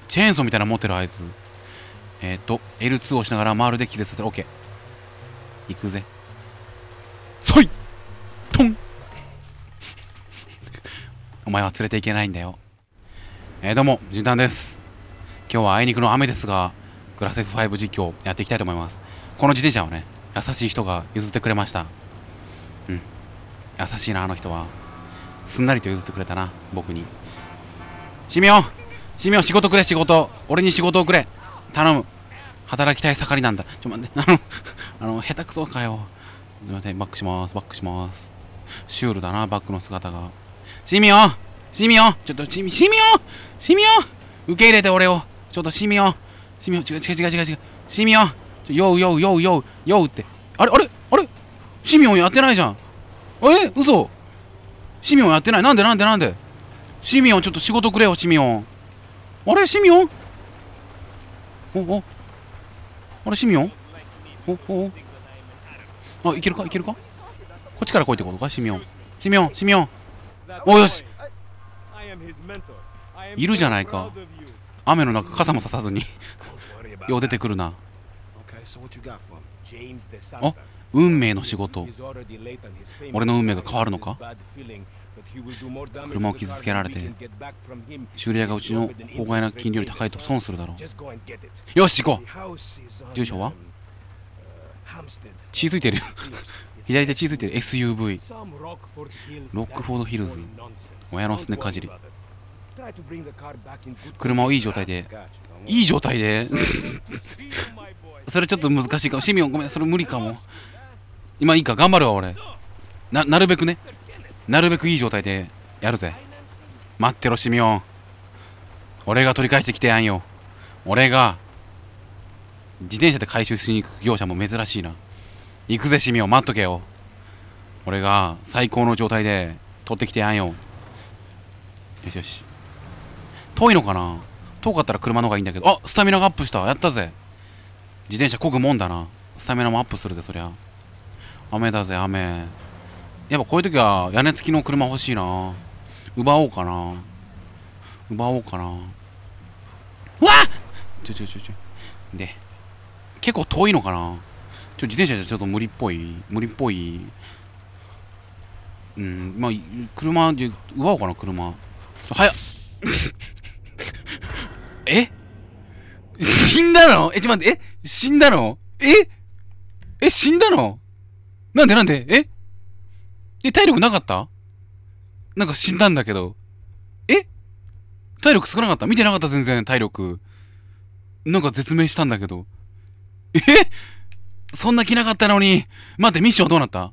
チェーンソーみたいなの持ってるあいつ。L2 を押しながら丸で気絶させる。オッケー。行くぜ。そいトンお前は連れていけないんだよ。どうも、ジンタンです。今日はあいにくの雨ですが、グラセフ5実況やっていきたいと思います。この自転車をね、優しい人が譲ってくれました。うん。優しいな、あの人は。すんなりと譲ってくれたな、僕に。シミオン仕事くれ、仕事。俺に仕事をくれ。頼む。働きたい盛りなんだ。待って、下手くそかよ。待って、バックします。シュールだな、バックの姿が。シミオンちょっと、シミオン受け入れて、俺を。ちょっと、シミオン違う。シミオンヨウって。あれシミオンやってないじゃん。嘘シミオンやってない。なんでシミオン、ちょっと仕事くれよ、シミオン。あれシミオンあれシミオンいけるかこっちから来いってことか、シミオン。よしいるじゃないか。雨の中傘もささずによう出てくるな。運命の仕事。俺の運命が変わるのか。車を傷つけられて修理屋がうちの法外な金利より高いと損するだろう。よし行こう。住所は血ついてるよ左手血ついてる。 SUV ロックフォードヒルズ。親のすねかじり。車をいい状態でそれちょっと難しいかも。シミオンごめん、それ無理かも。今いいか、頑張るわ俺。なるべくいい状態でやるぜ。待ってろシミオン。俺が取り返してきてやんよ。俺が自転車で回収しに行く業者も珍しいな。行くぜシミオン、待っとけよ。俺が最高の状態で取ってきてやんよ。よし遠いのかな。遠かったら車の方がいいんだけど。スタミナがアップした。やったぜ。自転車漕ぐもんだな。スタミナもアップするぜ、そりゃ。雨だぜ、雨。やっぱこういう時は屋根付きの車欲しいな。奪おうかな。うわっで、結構遠いのかな。自転車じゃちょっと無理っぽい。車で奪おうかな、車。早っ死んだの。ちょっと待って、死んだの。死んだの。なんで体力なかった。なんか死んだんだけど。体力少なかった。見てなかった、全然体力。なんか絶命したんだけど。そんな気なかったのに。待って、ミッションどうなったの。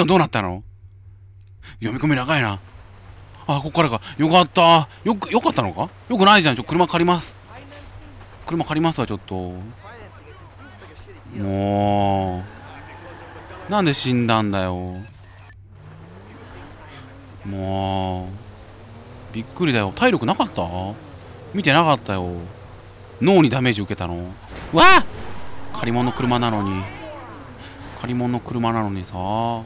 読み込み長いな。ここからか。よかった。よかったのか。よくないじゃん。車借りますわ、ちょっと。もう。なんで死んだんだよ。もう。びっくりだよ。体力なかった。見てなかったよ。脳にダメージ受けたの。借り物の車なのにさ。も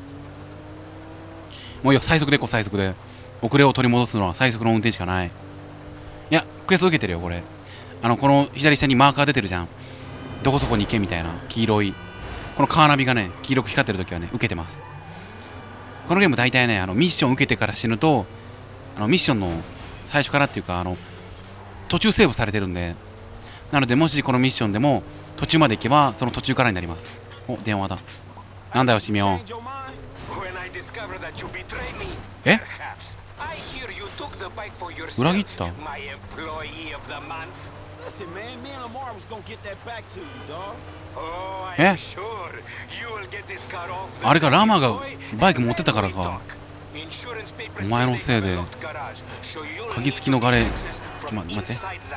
ういいよ、最速で遅れを取り戻すのは最速の運転しかない。いや、クエスト受けてるよ、これ。この左下にマーカー出てるじゃん。どこそこに行けみたいな黄色い。このカーナビがね、黄色く光ってる時はね、受けてます。このゲーム大体ね、ミッション受けてから死ぬと、ミッションの最初からっていうか、途中セーブされてるんで、なので、もしこのミッションでも途中まで行けば、その途中からになります。電話だ。なんだよ、シミオン。裏切った。あれか、ラマがバイク持ってたからか。お前のせいで鍵付きのガレージ。待って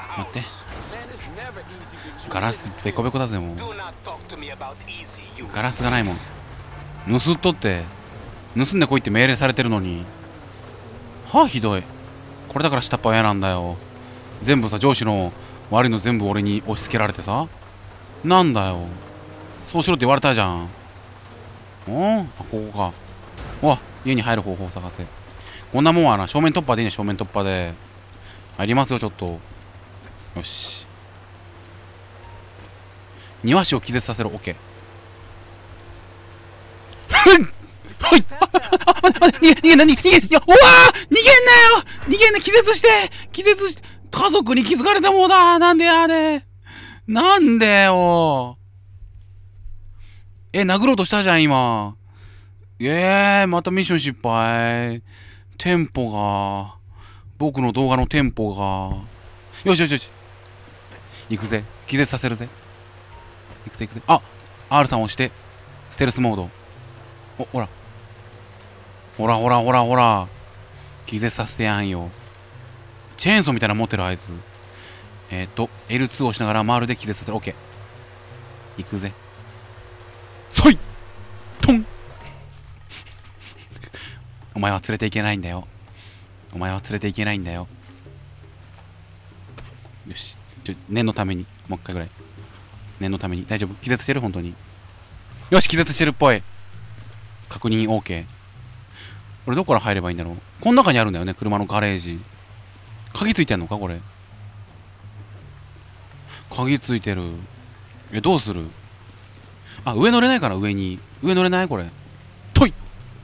ガラスベコベコだぜ。もうガラスがないもん。盗んでこいって命令されてるのに。ひどい。これだから下っ端は嫌なんだよ。全部さ、上司の悪いの全部俺に押し付けられてさ。なんだよ、そうしろって言われたじゃん。ここか。家に入る方法を探せ。こんなもんはな、正面突破でいいね。正面突破で入りますよ。ちょっとよし。庭師を気絶させろ。オッケー。はい。逃げんな、逃げんな、うわー、逃げんなよ、逃げんな、気絶して、家族に気づかれたもんだ。なんでやね。なんでよ。殴ろうとしたじゃん、今。またミッション失敗。テンポが。僕の動画のテンポが。よしよしよし。行くぜ。気絶させるぜ。行くぜ行くぜ。あ、R さん押して。ステルスモード。ほら。ほらほらほらほら。気絶させてやんよ。チェーンソーみたいなの持ってるあいつ。L2 押しながら丸で気絶させる。オッケー。行くぜ。そいトンお前は連れていけないんだよ。お前は連れていけないんだよ。よし。念のために。もう一回ぐらい。念のために。大丈夫？気絶してる？本当に。よし、気絶してるっぽい。確認 OK。これどこから入ればいいんだろう。この中にあるんだよね。車のガレージ。鍵ついてんのかこれ。鍵ついてる。どうする？あ、上乗れないかな上に。上乗れないこれ。とい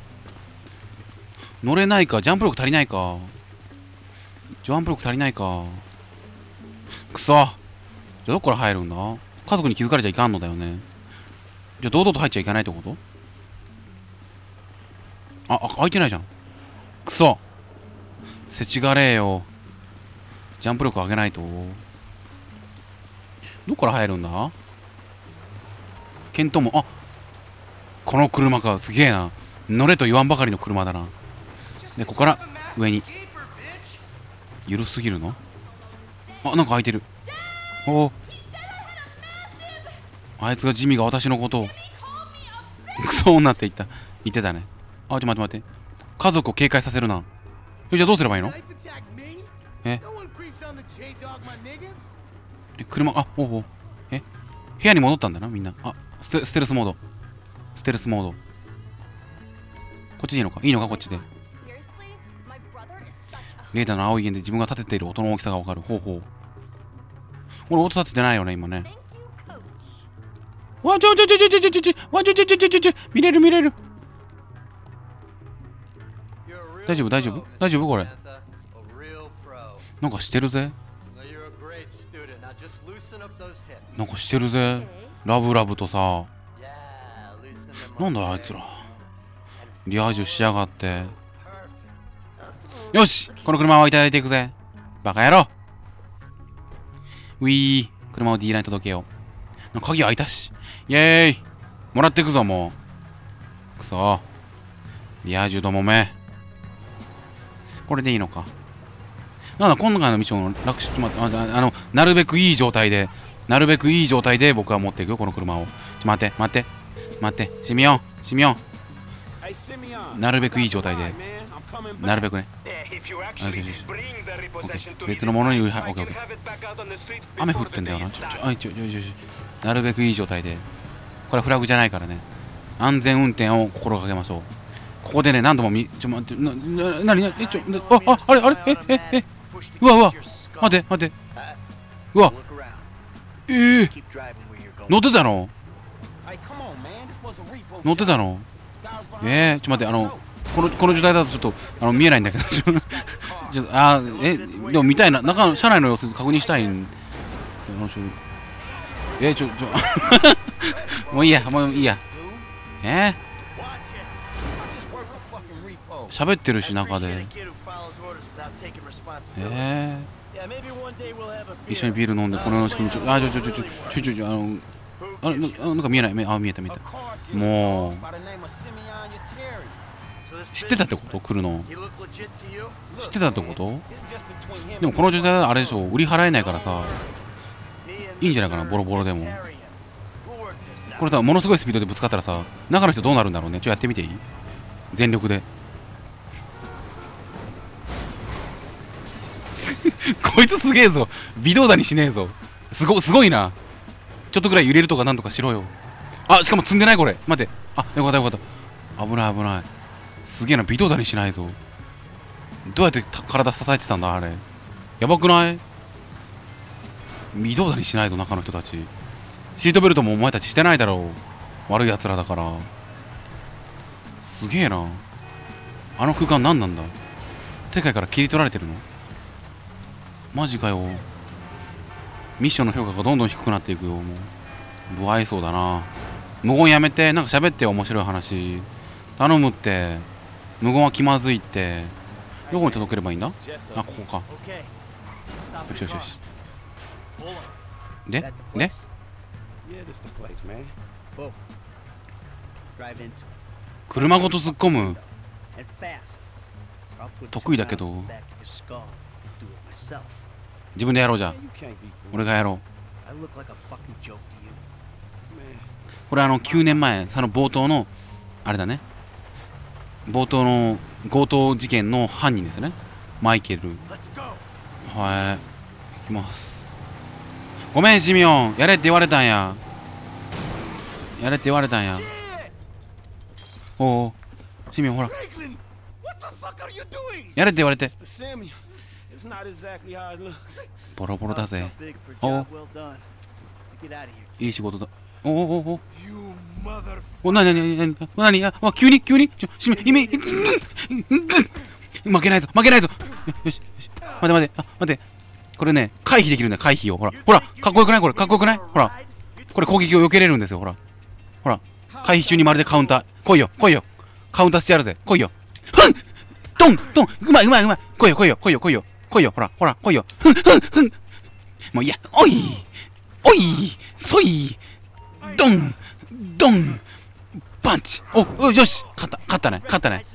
乗れないか。ジャンプ力足りないか。ジャンプ力足りないか。くそ。じゃあどこから入るんだ？家族に気づかれちゃいかんのだよね。じゃあ堂々と入っちゃいけないってこと？開いてないじゃん。くそ。せちがれえよ。ジャンプ力上げないと。どこから入るんだ？見当も、この車か。すげえな。乗れと言わんばかりの車だな。で、ここから上に。ゆるすぎるの？なんか開いてる。あいつがジミーが私のことをクソ女って言ってたね。待って待って。家族を警戒させるな。じゃあどうすればいいの？車、部屋に戻ったんだな、みんな。ステルスモード。ステルスモード。こっちでいいのか？いいのかこっちで。レーダーの青い弦で自分が立てている音の大きさがわかる。ほうほう。俺音立ててないよね、今ね。見れる見れる。大丈夫大丈夫大丈夫これ。なんかしてるぜ。なんかしてるぜ。ラブラブとさ。なんだあいつら。リア充しやがって。よしこの車をいただいていくぜ。バカ野郎。ウィー。車をディーラーに届けよう。鍵開いたし。イェーイもらっていくぞもう。くそリア充どもめ。これでいいのか。なんだ今回のミッションの楽勝。なるべくいい状態で僕は持っていくよこの車を。待ってシミオンなるべくいい状態で。なるべくね。別のものにオッケー。雨降ってんだよな。なるべくいい状態で。これはフラグじゃないからね。安全運転を心がけましょう。ここでね何度も待ってあれうわ待ってうわ乗ってたのちょっと待ってこの状態だとちょっと見えないんだけどでも見たいな。中の車内の様子確認したいんもういいや喋ってるし中で一緒にビール飲んでこのような仕組みなんか見えない。見えたもう知ってたってこと？来るの知ってたってこと？でもこの状態はあれでしょ、売り払えないからさいいんじゃないかな。ボロボロでもこれさものすごいスピードでぶつかったらさ中の人どうなるんだろうね。やってみていい？全力でこいつすげえぞ。微動だにしねえぞ。すごいな。ちょっとぐらい揺れるとかなんとかしろよ。しかも積んでないこれ。待って。よかった。危ない。すげえな。微動だにしないぞ。どうやって体支えてたんだあれ。やばくない？ 微動だにしないぞ、中の人たち。シートベルトもお前たちしてないだろう。悪い奴らだから。すげえな。あの空間何なんだ。世界から切り取られてるの？マジかよ。ミッションの評価がどんどん低くなっていくよ。もう不愛想だな。無言やめて。なんか喋ってよ、面白い話。頼むって。無言は気まずいって。どこに届ければいいんだ？あ、ここか。よしよしよし。で車ごと突っ込む。得意だけど自分でやろう。じゃあ俺がやろう。これ9年前、その冒頭のあれだね、冒頭の強盗事件の犯人ですね、マイケル。はい、行きます。ごめんシミオン、やれって言われたんや。やれって言われたんや。おお、シミオンほら、やれって言われて。ボロボロだぜ。おお、いい仕事だ。おおおおお、なになになになに、あ、急にシミ、負けないぞ、負けないぞ。よしよし、待て待て、あ、待て。これね、回避できるんだよ、回避を。ほらほら、かっこよくない？これかっこよくない？ほら、これ攻撃を避けれるんですよ。ほらほら、回避中にまるでカウンター。来いよ来いよ、カウンターしてやるぜ。来いよ。ふんドンドン、うまいうまいうまい。来いよ来いよ来いよ来いよ来いよ、ほらほら来いよ。ふんもういや、おいおい、そい、ドンドンパンチ。お、よし、勝ったね、勝ったね。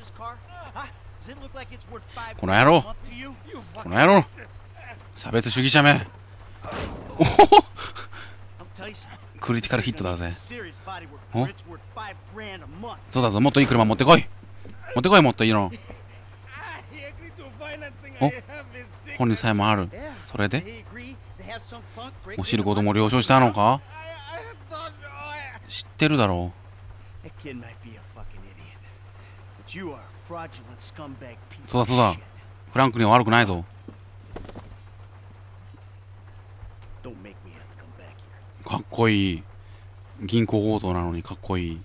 この野郎、この野郎、差別主義者め。おほほ、クリティカルヒットだぜ。お、そうだぞ、もっといい車持ってこい。持ってこい、もっといいの。お、本人さえもある。それでおしることも了承したのか？知ってるだろう。そうだそうだ、フランクには悪くないぞ。かっこいい。銀行強盗なのにかっこいい。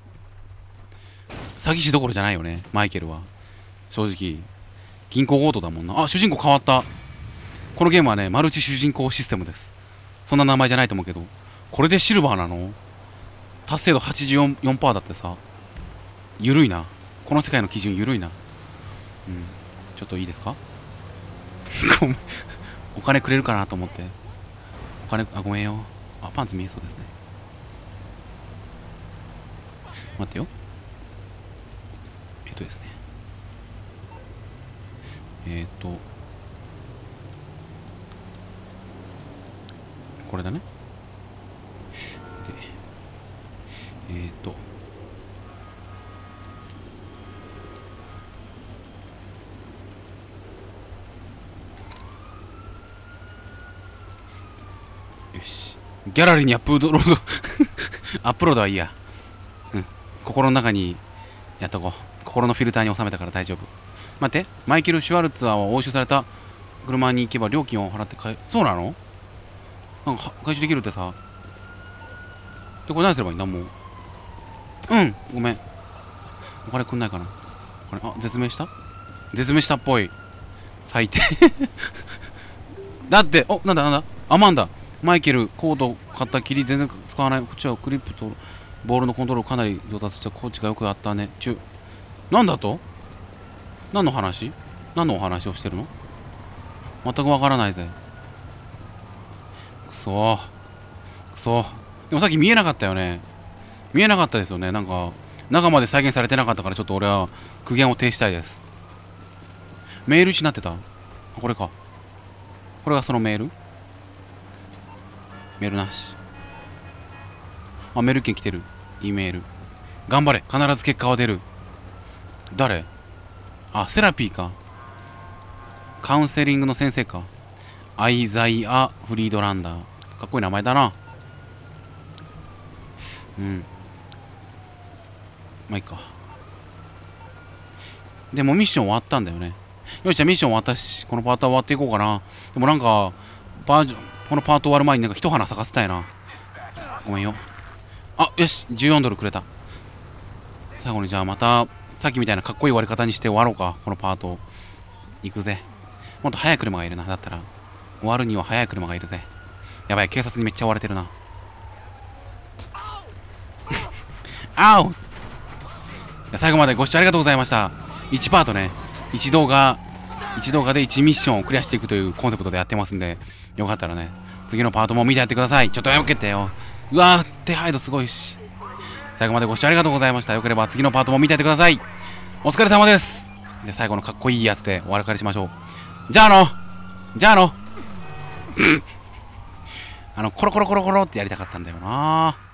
詐欺師どころじゃないよね、マイケルは。正直銀行強盗だもんな。あ、主人公変わった。このゲームはね、マルチ主人公システムです。そんな名前じゃないと思うけど、これでシルバーなの？達成度 84% だってさ。ゆるいな、この世界の基準ゆるいな。うん、ちょっといいですか？ごめん、お金くれるかなと思って。お金、あ、ごめんよ。あ、パンツ見えそうですね。待ってよ。ですね、これだね。で、よし、ギャラリーにアップロードアップロードはいいや。うん、心の中にやっとこう。心のフィルターに収めたから大丈夫。待って、マイケル・シュワルツァーは押収された車に行けば料金を払ってそうなの？なんか回収できるってさ。で、これ何すればいいんだもう。うん、ごめん。お金くんないかな。お金、あ、絶命したっぽい。最低だって、お、なんだアマンダ。マイケル、コード買ったきり全然使わない。こっちはクリップとボールのコントロールかなり上達してコーチがよくあったね。なんだと？何の話？何のお話をしてるの？全くわからないぜ。くそー。でもさっき見えなかったよね。見えなかったですよね。なんか、中まで再現されてなかったから、ちょっと俺は苦言を呈したいです。メール1になってた？これか。これがそのメール？メールなし。あ、メール券来てる。いいメール。頑張れ。必ず結果は出る。誰？あ、セラピーか。カウンセリングの先生か。アイザイア・フリードランダー。かっこいい名前だな。うん。まあいいか。でもミッション終わったんだよね。よし、じゃあミッション終わったし、このパートは終わっていこうかな。でもなんか、バージョン、 このパート終わる前になんか一花咲かせたいな。ごめんよ。あ、よし、14ドルくれた。最後にじゃあまた、さっきみたいなかっこいい終わり方にして終わろうか、このパート。行くぜ。もっと速い車がいるな。だったら、終わるには速い車がいるぜ。やばい、警察にめっちゃ追われてるな。あお！最後までご視聴ありがとうございました。1パートね、1動画で1ミッションをクリアしていくというコンセプトでやってますんで、よかったらね、次のパートも見てやってください。ちょっとやめてよ。うわー、手配度すごいし。最後までご視聴ありがとうございました。よければ次のパートも見てやってください。お疲れ様です。じゃあ最後のかっこいいやつでお別れしましょう。じゃあコロコロコロコロってやりたかったんだよな。